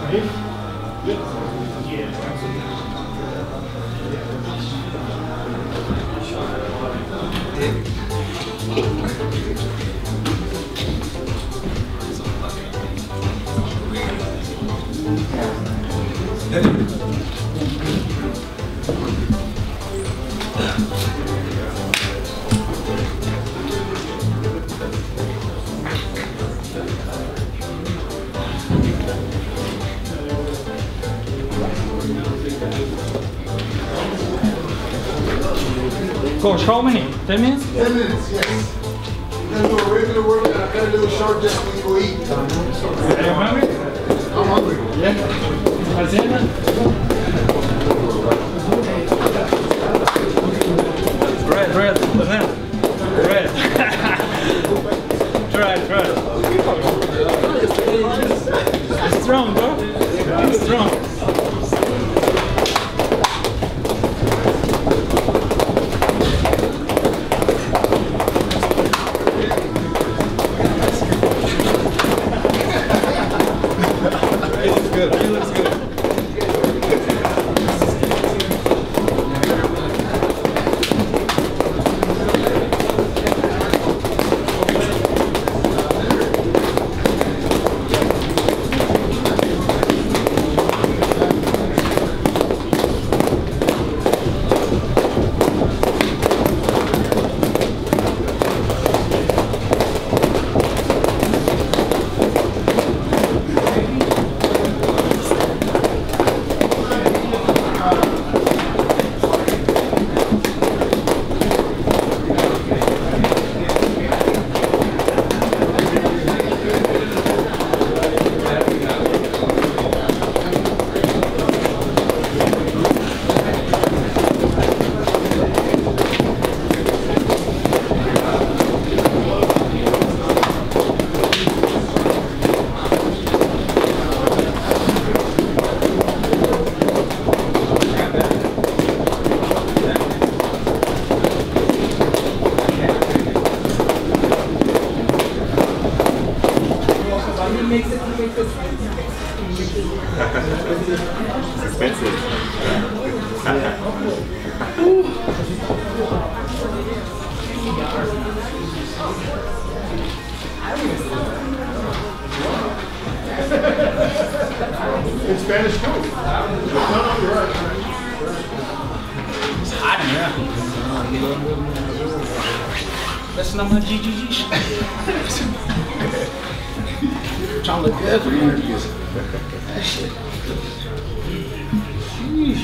Coach, how many? 10 minutes? 10 minutes, yes. You're gonna do a regular workout. I gotta do a short just when you go eat. Are you hungry? I'm hungry. Yeah. Hacienda? Red. Try. It's strong, bro. It's strong. It's Spanish too. No, you're right. It's hot in here. That's not my GGG shit. Trying to look good for interviews. That shit. Sheesh.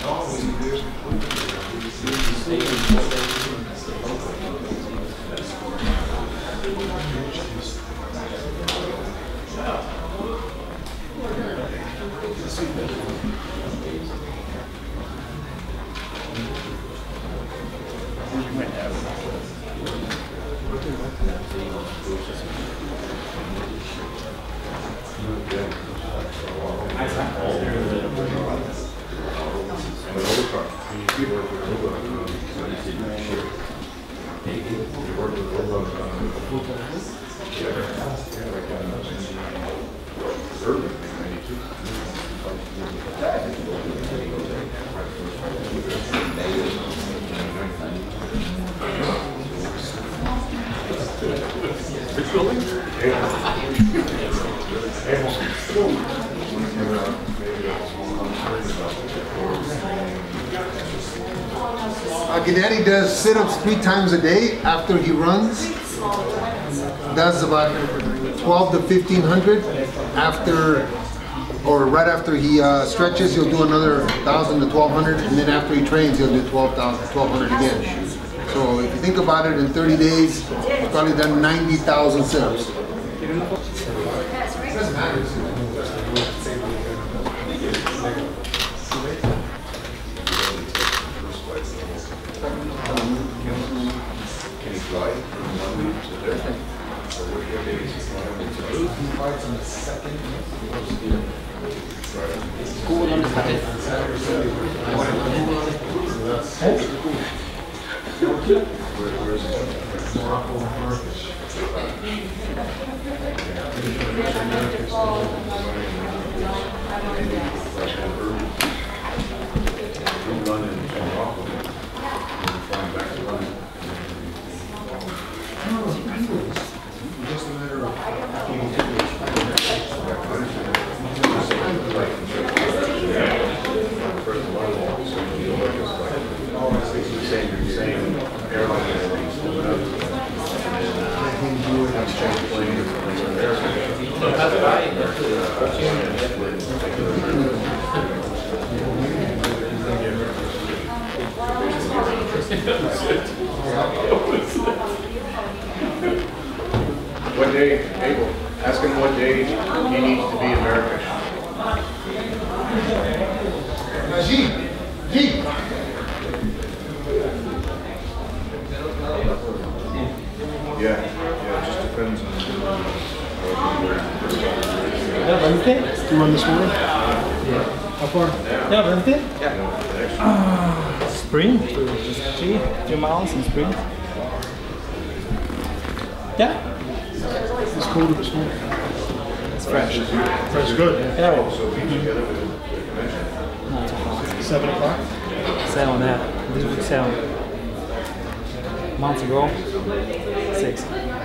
Gennady does sit-ups 3 times a day after he runs. Does about 12 to 1500 after, or right after he stretches. He'll do another 1000 to 1200, and then after he trains, he'll do 1200 again. So if you think about it, in 30 days, he's probably done 90,000 sit-ups. What day, Abel, ask him what day he needs to be in America. Yeah, it just depends on Yeah, Wednesday? You run this morning? Yeah. How far? Yeah, Wednesday? Yeah. Spring? Just 3 miles in spring. Yeah. It's colder this morning. It's fresh. Fresh, good. Yeah. also be together with the convention. Not too hot. 7 o'clock? 7, yeah. This week 7. Months ago, 6.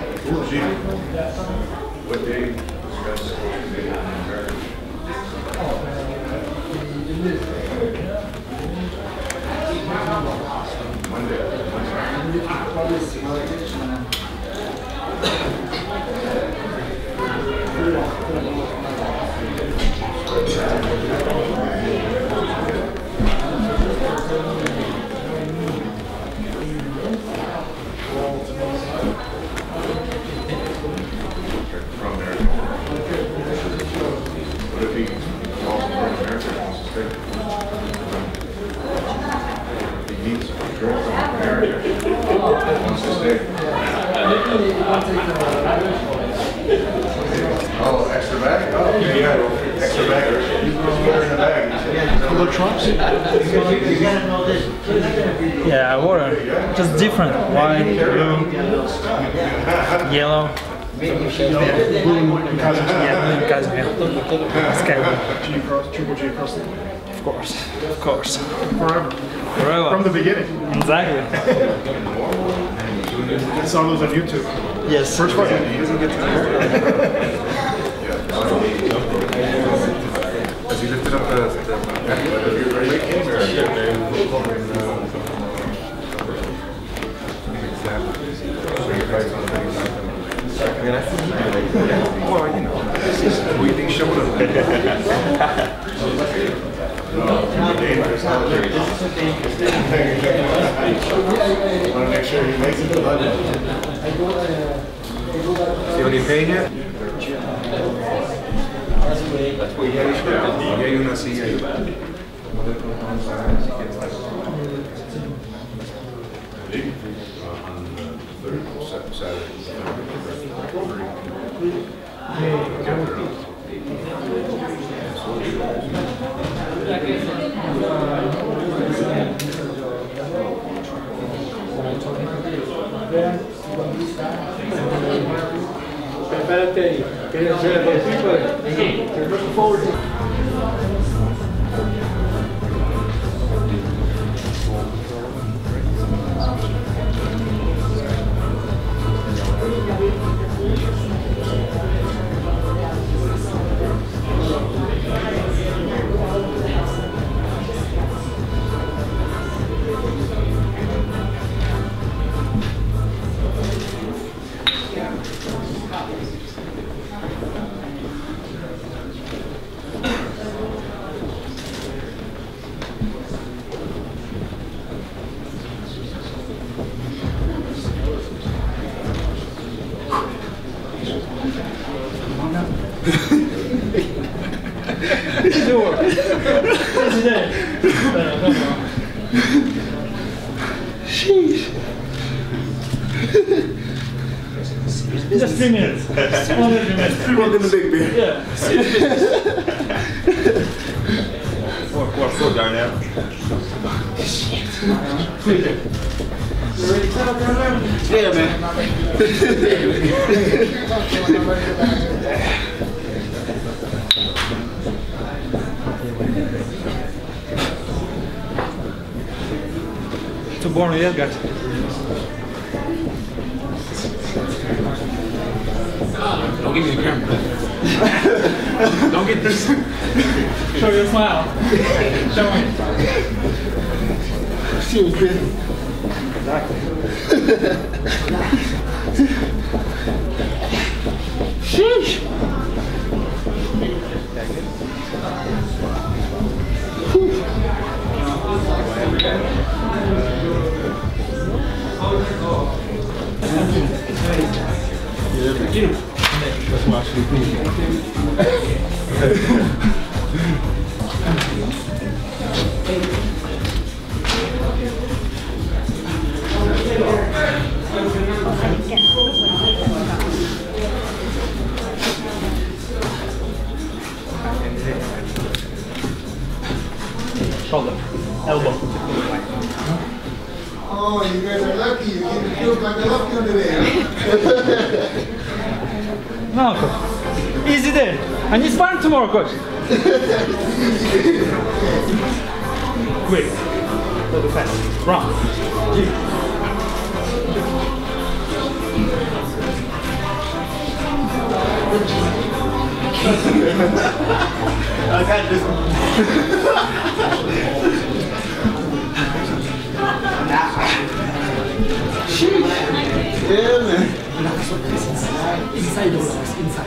What day is you guys supposed to be in America? From there. What if he calls from America and wants to stay? He needs a girl from America. Wants to stay. Oh, extra bag? Oh, yeah. Extra bag. He's wearing a bag. Hello, Trumps? Yeah, I wore it. Just different. White, blue, yellow. Yeah, Casimir. Skyway. G across, triple G across the Of course. Of course. forever. Forever. From the beginning. Exactly. I saw those on YouTube. Yes. First fight. He doesn't get to Has he lifted up the weight came well, you know, this is what you think showed him. Dangerous. Want to make sure he makes it to London. See what he paid yet? Y hay una silla ahí. Espérate ahí. You're looking forward to. Sheesh. Just 3 minutes. Only 3 minutes. Welcome to Big Beer. Yeah. What Darnell? Yeah, man. To born yet, guys. Don't give me the camera. Don't get this. Show your smile. Show me. She was good. Exactly. Sheesh. Let's watch the Shoulder. Elbow. Oh, you guys are lucky. You look like a lucky under there. No, coach. Easy there. I need sparring tomorrow, coach. Quick. Go too fast. Run. I got this. Yeah, man. Inside the box, inside.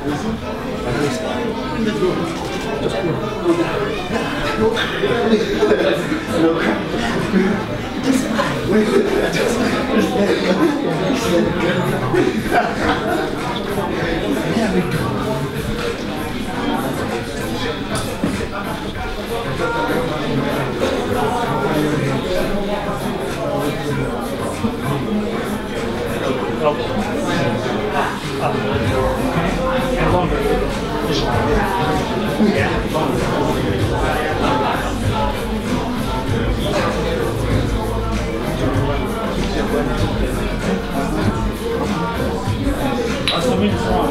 There we go. And longer. Yeah. That's the minute wrong.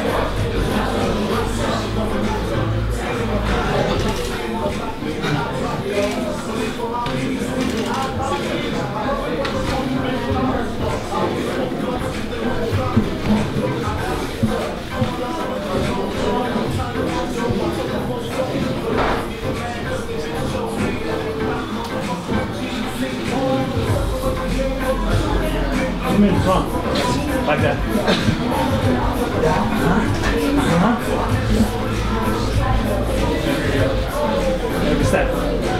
Minutes wrong. Like that. Every step.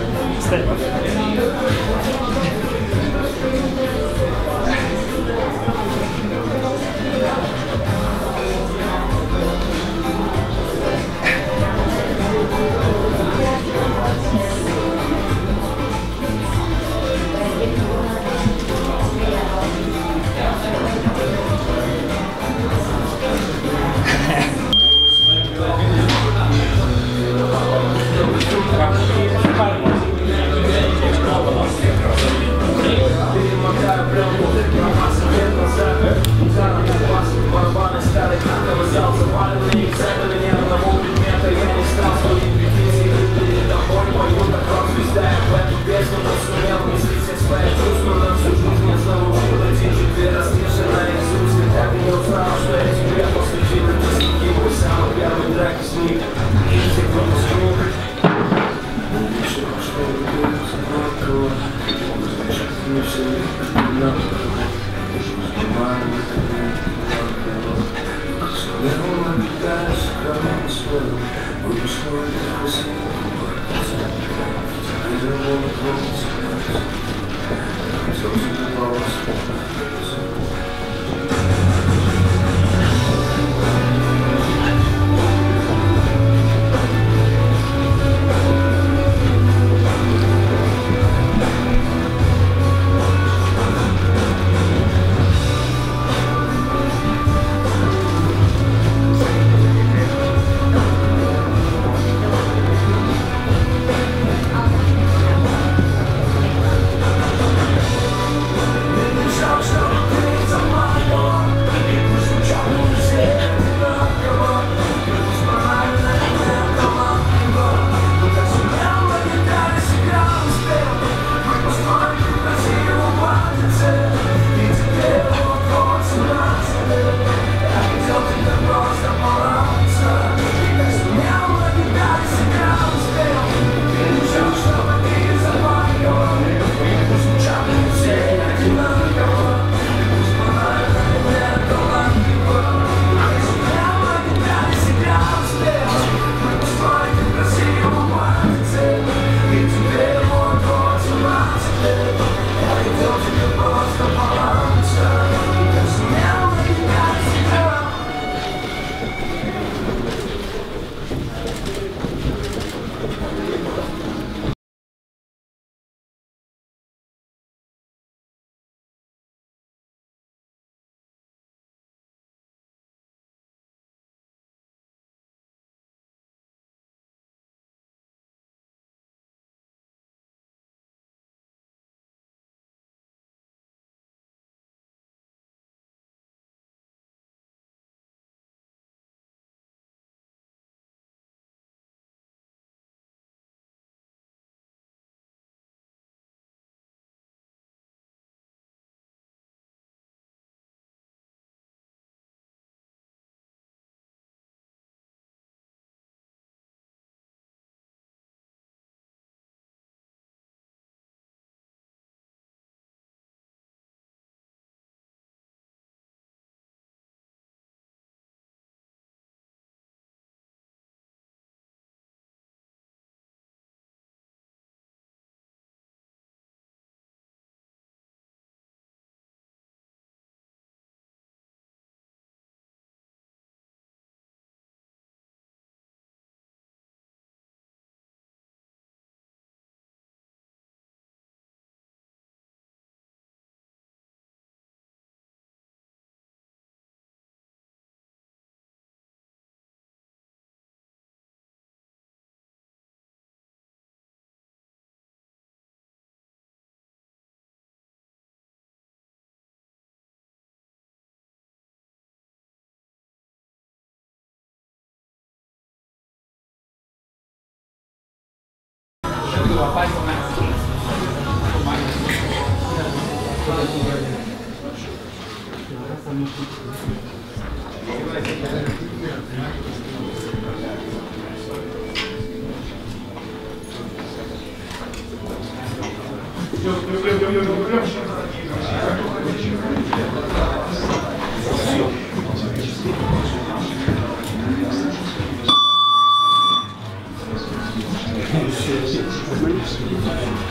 Shit.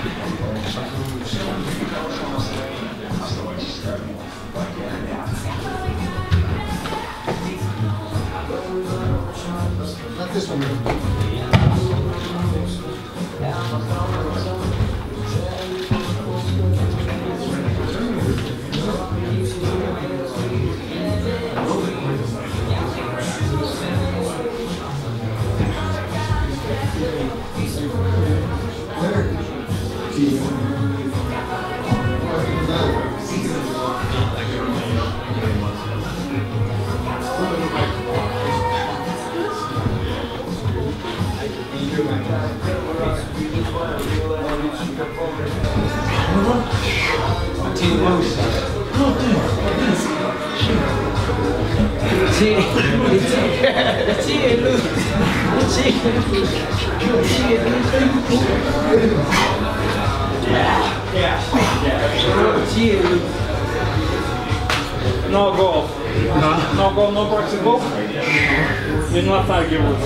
No golf. No golf, no practice golf. You don't have Tiger Woods.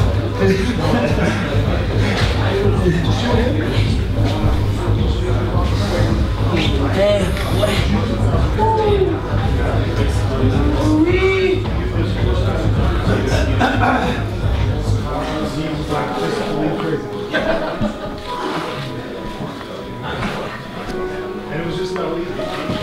And it was just about leaving.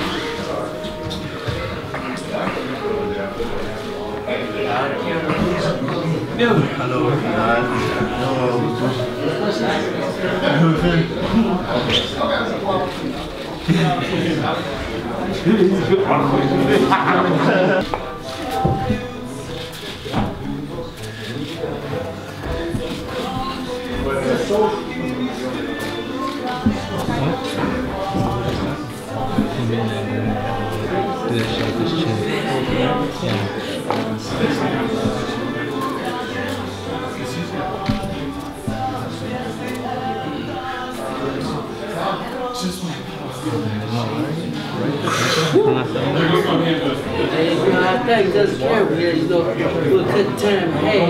I think doesn't care when there's no good term. Hey,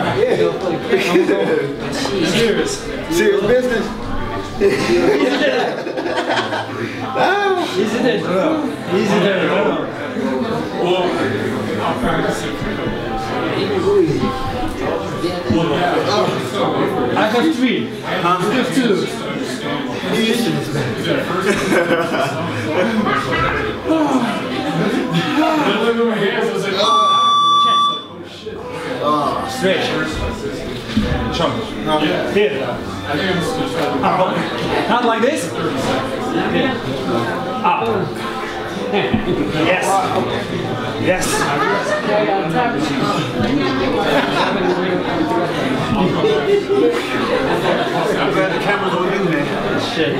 Serious business. isn't it? Easy there. I have 3. You have 2. Straight. Jump. Here. Not like this. Here. Up. Yes. Yes. I'm glad the camera's all in there. Shit.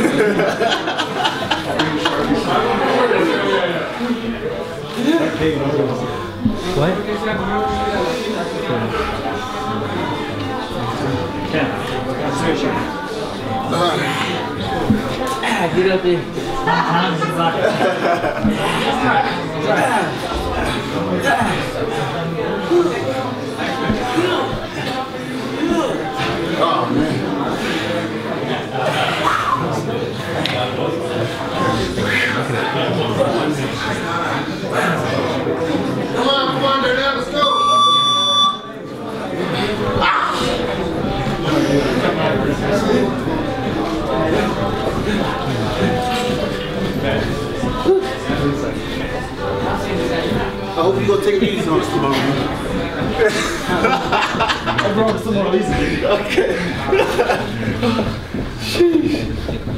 What? Get up there. Oh man. Come on, now let's go. I hope you go take it easy on us tomorrow. I brought some more easy. Okay. Sheesh.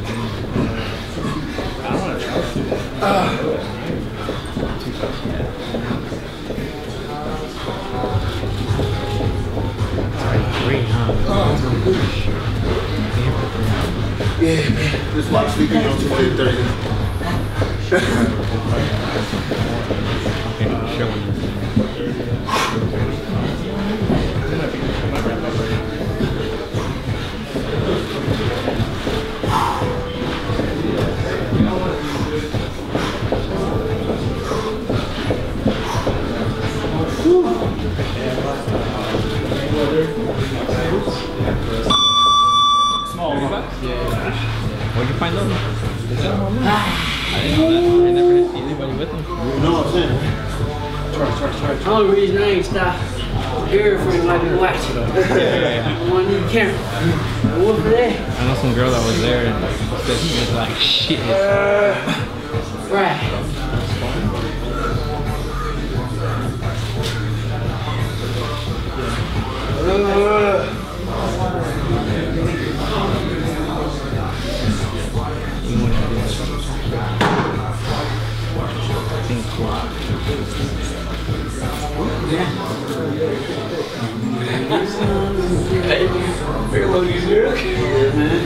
Yeah, man. Just watch sleeping on 20:30. Where'd you find those? I didn't know that. I never had anybody with them. No, I'm saying. The only reason I ain't stopped girlfriend like a watch. I want to need camera. What for that? I know some girl that was there and said she was like, shit. Right. Hey, very low these here. Yeah, man.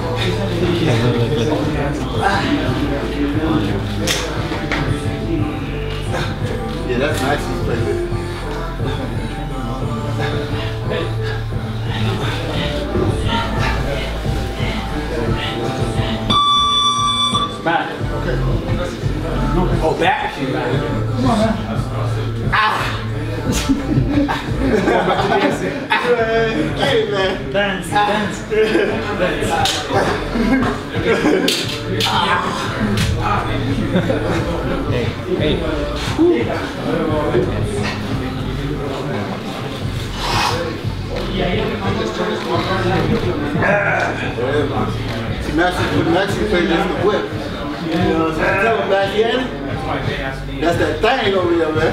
Yeah, that's nice. He's playing good. Back. Okay. Oh, back. Come on, man. Hey, man. Dance. Hey. See, Maxie played this the whip. You know what I'm saying? Tell him back here. That's that thing over there, man.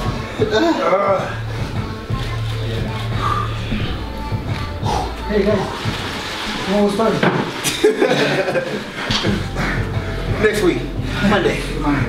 Hey guys, what was fun? Next week, Monday.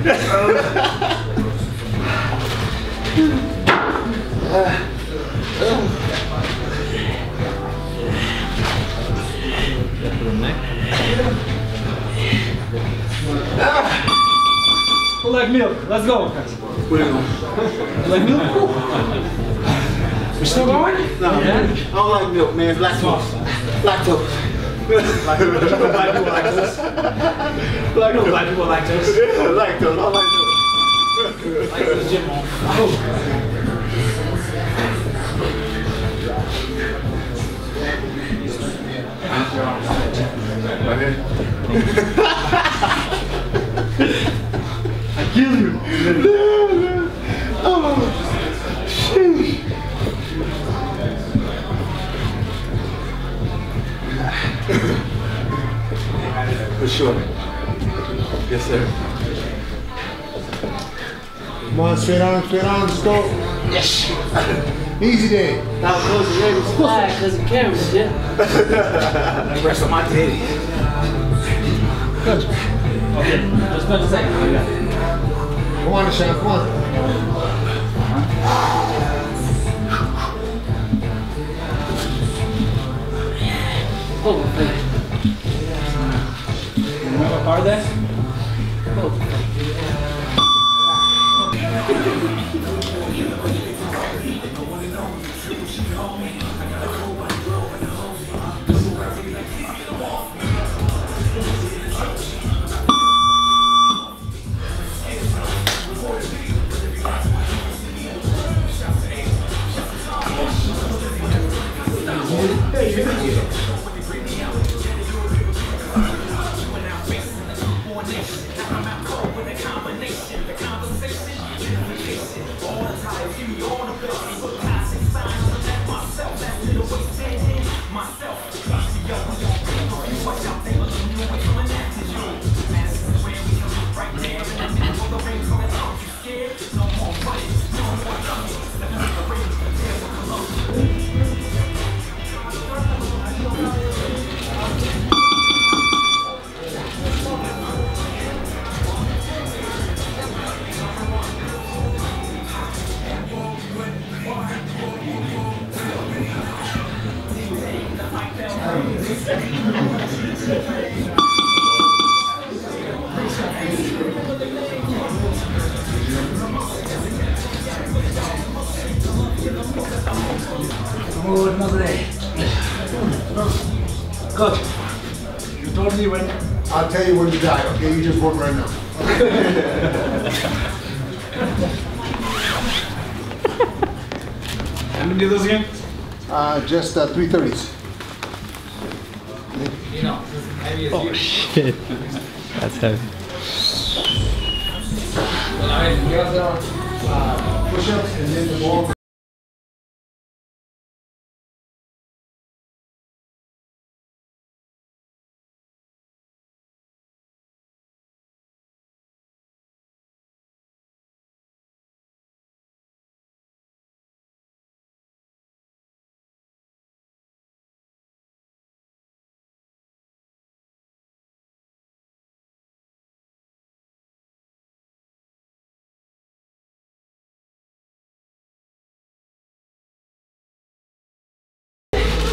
Who like milk? Let's go. Where you going? You like milk? We're still going? No, I don't like milk, man. It's lactose. Lactose. Black people like this. Black people like this. Yeah, lactose. I like milk. Like the gym. I kill you. Oh, sheesh. For sure. Yes, sir. Come on, straight on, let's go. Yes. Easy day. That was ready to slide because of cameras, yeah. Rest on my titty. Okay, just spend a second. Come on, Sean, come on. Oh, man. Remember hard there? Coach, you told me when. I'll tell you when to die, okay? You just work right now. How many of those again? Just 330s. Oh shit. That's heavy. Push-ups and then the ball.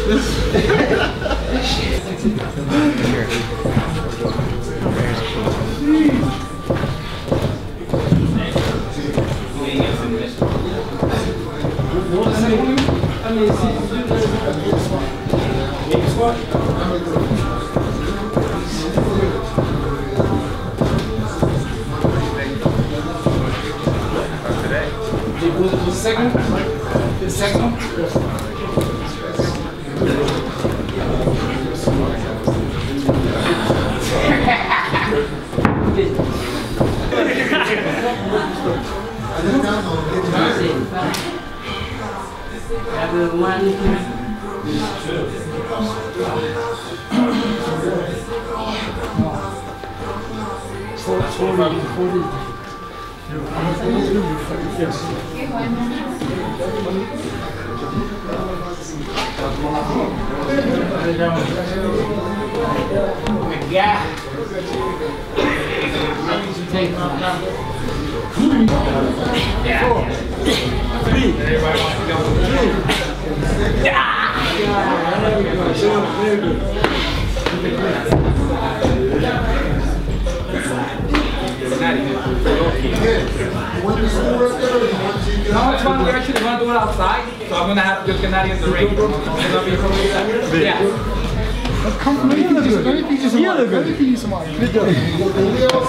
The second one? No, it's fun. We're actually going to do it outside, so I'm going to have just Gennady in the ring. Yeah. Come from here, look good. Here, look good.